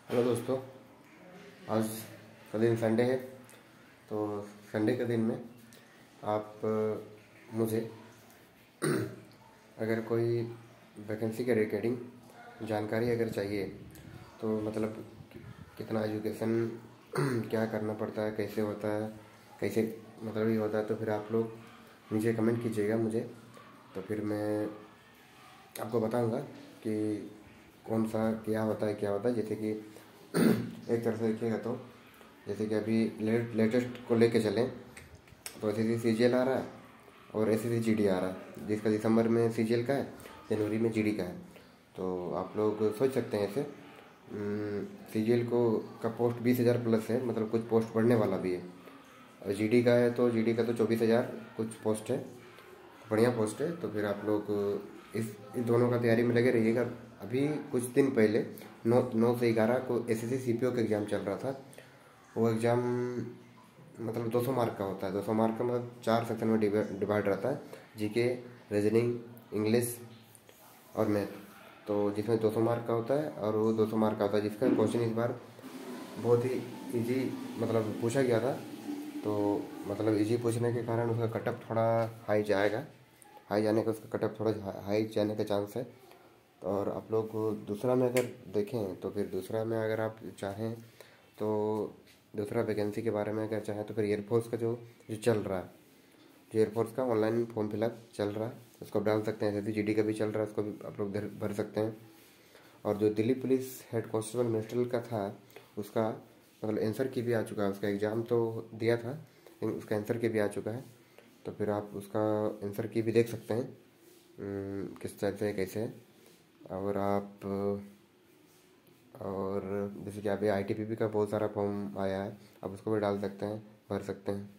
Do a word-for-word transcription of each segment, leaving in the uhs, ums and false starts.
Hello दोस्तों, आज का दिन संडे है। तो संडे के दिन में आप अ, मुझे अगर कोई वैकेंसी के रिगार्डिंग जानकारी अगर चाहिए तो मतलब कि- कितना एजुकेशन क्या करना पड़ता है, कैसे होता है, कैसे मतलब ये होता है, तो फिर आप लोग नीचे कमेंट कीजिएगा मुझे। तो फिर मैं आपको बताऊंगा कि कौन सा क्या होता है क्या होता है। जैसे कि एक तरह से देखिएगा तो जैसे कि अभी लेट लेटेस्ट को लेके चलें तो S S C C G L आ रहा है और S S C G D आ रहा है, जिसका दिसंबर में सी जी एल का है, जनवरी में जी डी का है। तो आप लोग सोच सकते हैं ऐसे सी जी एल को का पोस्ट बीस हज़ार प्लस है, मतलब कुछ पोस्ट बढ़ने वाला भी है। और जी डी का है तो जी डी का तो चौबीस हज़ार कुछ पोस्ट है, बढ़िया पोस्ट है। तो फिर आप लोग इस इन दोनों का तैयारी में लगे रहिएगा। अभी कुछ दिन पहले नौ नौ से ग्यारह को S S C C P O का एग्ज़ाम चल रहा था। वो एग्ज़ाम मतलब दो सौ मार्क का होता है। दो सौ मार्क का मतलब चार सेक्शन में डिवाइड रहता है, जीके, रीजनिंग, इंग्लिश और मैथ। तो जिसमें दो सौ मार्क का होता है और वो दो सौ मार्क का होता है, जिसका क्वेश्चन इस बार बहुत ही इजी मतलब पूछा गया था। तो मतलब इजी पूछने के कारण उसका कटअप थोड़ा हाई जाएगा, हाई जाने का उसका कटअप थोड़ा हाई जाने का चांस है। और आप लोग दूसरा में अगर देखें तो फिर दूसरा में अगर आप चाहें तो दूसरा वैकेंसी के बारे में अगर चाहें तो फिर एयरफोर्स का जो जो चल रहा है, जो एयरफोर्स का ऑनलाइन फॉर्म फिलअप चल रहा है उसको आप डाल सकते हैं। जैसे जी डी का भी चल रहा है, उसको भी आप लोग भर भर सकते हैं। और जो Delhi police head constable ministerial का था उसका मतलब आंसर की भी आ चुका है। उसका एग्ज़ाम तो दिया था लेकिन उसका आंसर की भी आ चुका है। तो फिर आप उसका आंसर की भी देख सकते हैं अम, किस तरह से कैसे है। और आप और जैसे कि अभी आई टी पी पी का बहुत सारा फॉर्म आया है, आप उसको भी डाल सकते हैं, भर सकते हैं।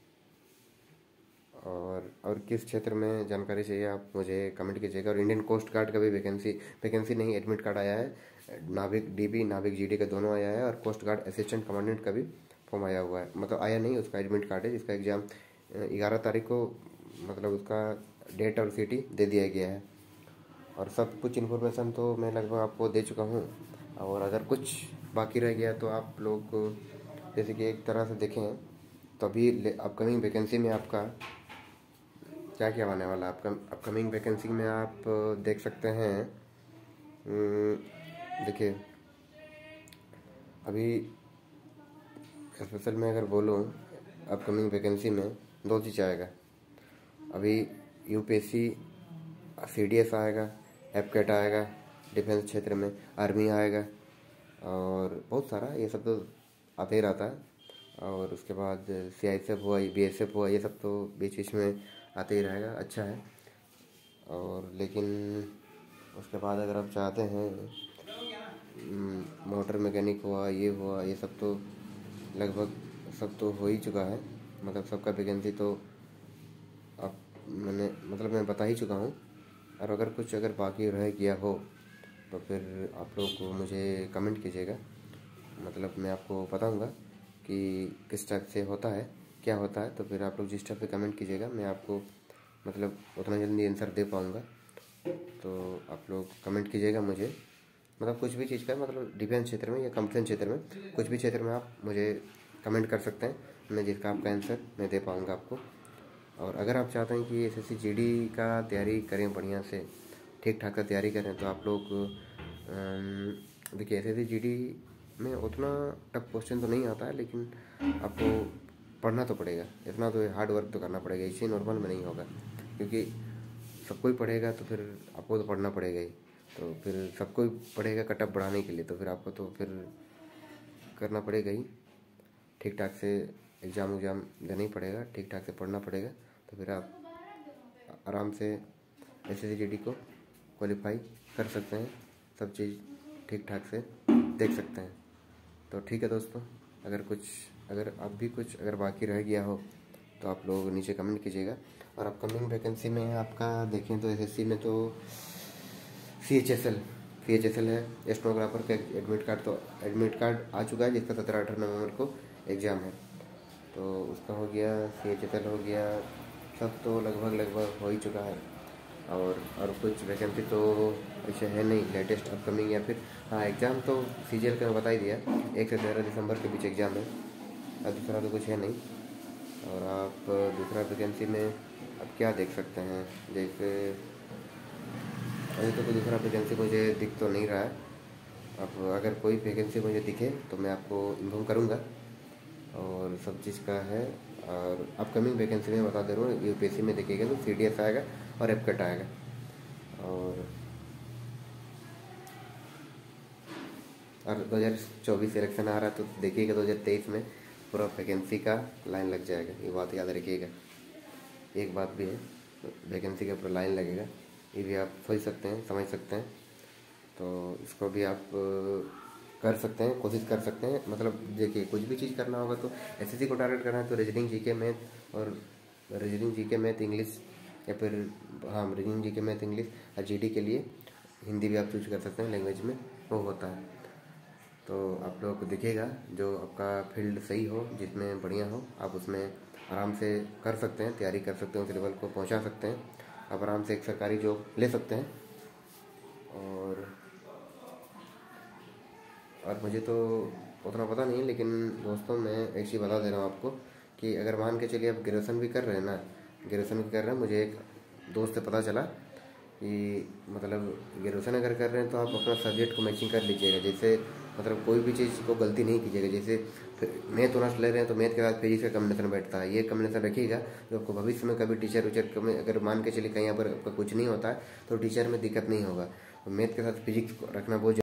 और और किस क्षेत्र में जानकारी चाहिए आप मुझे कमेंट कीजिएगा। और इंडियन कोस्ट गार्ड का भी वैकेंसी वैकेंसी नहीं एडमिट कार्ड आया है। नाविक डी बी नाविक जी डी का दोनों आया है। और कोस्ट गार्ड असिस्टेंट कमांडेंट का भी फॉर्म आया हुआ है, मतलब आया नहीं, उसका एडमिट कार्ड है, जिसका एग्ज़ाम ग्यारह तारीख को मतलब उसका डेट और सिटी दे दिया गया है। और सब कुछ इन्फॉर्मेशन तो मैं लगभग आपको दे चुका हूँ। और अगर कुछ बाकी रह गया तो आप लोग जैसे कि एक तरह से देखें तो अभी अपकमिंग वैकेंसी में आपका क्या क्या आने वाला है। आपका अपकमिंग वैकेंसी में आप देख सकते हैं। अम, देखिए अभी स्पेशल में अगर बोलूँ अपकमिंग वैकेंसी में दो चीज़ आएगा। अभी U P S C C D S आएगा, एफ कैट आएगा, डिफेंस क्षेत्र में आर्मी आएगा और बहुत सारा ये सब तो आते ही रहता है। और उसके बाद सी आई एस एफ हुआ, बी एस एफ हुआ, ये सब तो बीच बीच में आते ही रहेगा, अच्छा है। और लेकिन उसके बाद अगर आप चाहते हैं मोटर मैकेनिक हुआ, ये हुआ, ये सब तो लगभग सब तो हो ही चुका है, मतलब सबका वैकेंसी तो आप मैंने मतलब मैं बता ही चुका हूँ। और अगर कुछ अगर बाकी रह गया हो तो फिर आप लोग को मुझे कमेंट कीजिएगा, मतलब मैं आपको बताऊंगा कि किस टाइप से होता है, क्या होता है। तो फिर आप लोग जिस टाइप पे कमेंट कीजिएगा मैं आपको मतलब उतना जल्दी आंसर दे पाऊंगा। तो आप लोग कमेंट कीजिएगा मुझे, मतलब कुछ भी चीज़ का, मतलब डिफेंस क्षेत्र में या कंप्लेन क्षेत्र में, कुछ भी क्षेत्र में आप मुझे कमेंट कर सकते हैं, मैं जिसका आपका आंसर मैं दे पाऊँगा आपको। और अगर आप चाहते हैं कि S S C G D का तैयारी करें, बढ़िया से ठीक ठाक का तैयारी करें, तो आप लोग अम, देखिए S S C G D में उतना टफ क्वेश्चन तो नहीं आता है, लेकिन आपको पढ़ना तो पड़ेगा, इतना तो हार्ड वर्क तो करना पड़ेगा, इसी नॉर्मल में नहीं होगा। क्योंकि सब कोई पढ़ेगा तो फिर आपको तो पढ़ना पड़ेगा ही। तो फिर सब कोई पढ़ेगा कटअप बढ़ाने के लिए, तो फिर आपको तो फिर करना पड़ेगा ही, ठीक ठाक से एग्ज़ाम उग्ज़ाम देना ही पड़ेगा, ठीक ठाक से पढ़ना पड़ेगा। तो फिर आप आराम से S S C G D को क्वालिफाई कर सकते हैं, सब चीज़ ठीक ठाक से देख सकते हैं। तो ठीक है दोस्तों, अगर कुछ अगर अब भी कुछ अगर बाकी रह गया हो तो आप लोग नीचे कमेंट कीजिएगा। और अपकमिंग वैकेंसी में आपका देखें तो एस एस सी में तो C H S L C H S L है, स्टेनोग्राफर का एडमिट कार्ड तो एडमिट कार्ड आ चुका है, जिसका सत्रह अठारह नवंबर को एग्ज़ाम है। तो उसका हो गया, सी एच एस एल हो गया, सब तो लगभग लगभग हो ही चुका है। और और कुछ वैकेंसी तो ऐसे है नहीं लेटेस्ट अपकमिंग, या फिर हाँ एग्ज़ाम तो सी जी एल का बता ही दिया, एक से तेरह दिसंबर के बीच एग्ज़ाम है, और दूसरा तो कुछ है नहीं। और आप दूसरा वैकेंसी में अब क्या देख सकते हैं, जैसे अभी तो कोई दूसरा वैकेंसी मुझे दिख तो नहीं रहा है। अब अगर कोई वैकेंसी मुझे दिखे तो मैं आपको इन्फॉर्म करूँगा, और सब चीज़ का है। और अपकमिंग वैकेंसी में बता दे रहा हूँ, यू पी एस सी में देखिएगा तो सी डी एस आएगा और एपकट आएगा। और और दो हज़ार चौबीस इलेक्शन आ रहा है तो देखिएगा दो हज़ार तेईस में पूरा वैकेंसी का लाइन लग जाएगा, ये बात याद रखिएगा। एक बात भी है, वैकेंसी का पूरा लाइन लगेगा, ये भी आप सोच सकते हैं, समझ सकते हैं। तो इसको भी आप कर सकते हैं, कोशिश कर सकते हैं। मतलब देखिए कुछ भी चीज़ करना होगा तो एस एस सी को टारगेट करना है तो रीजनिंग, जी के, मैथ, और रीजनिंग, जी के, मैथ, इंग्लिश, या फिर हाँ रीजनिंग, जी के, मैथ, इंग्लिश, और जी डी के लिए हिंदी भी आप चूज कर सकते हैं, लैंग्वेज में वो होता है। तो आप लोग देखिएगा जो आपका फील्ड सही हो, जिसमें बढ़िया हो, आप उसमें आराम से कर सकते हैं, तैयारी कर सकते हैं, उस लेवल को पहुंचा सकते हैं, आप आराम से एक सरकारी जॉब ले सकते हैं। और और मुझे तो उतना पता नहीं है, लेकिन दोस्तों मैं एक चीज़ बता दे रहा हूँ आपको कि अगर मान के चलिए आप ग्रेजुएशन भी कर रहे हैं ना, ग्रेजुएशन भी कर रहे हैं, मुझे एक दोस्त से पता चला कि मतलब ग्रेजुएशन अगर कर रहे हैं तो आप अपना सब्जेक्ट को मैचिंग कर लीजिएगा। जैसे मतलब कोई भी चीज़ को गलती नहीं कीजिएगा, जैसे मैथ ऑनर्स ले रहे हैं तो मैथ के साथ फिजिक्स का कम्बिनेशन बैठता है, ये कम्बिनेशन रखिएगा जो आपको भविष्य में कभी टीचर वीचर में अगर मान के चलिए कहीं पर आपका कुछ नहीं होता है तो टीचर में दिक्कत नहीं होगा। तो मैथ के साथ फिजिक्स रखना बहुत